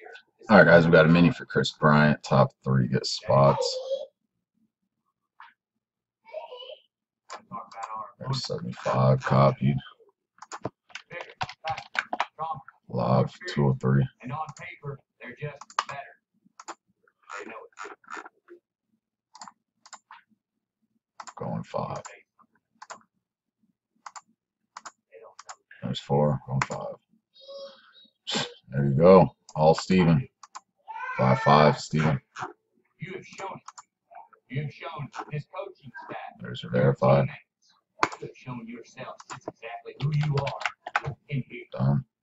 All right, guys, we got a mini for Chris Bryant. Top 3 get spots. There's 75 copied. Live 203. And on paper, they're just better. They know it. Going 5. There's 4. Going 5. There you go. All Steven. 5-5, Steven. You have shown it. You have shown his coaching staff. There's your verified. You have shown yourself. It's exactly who you are. Done.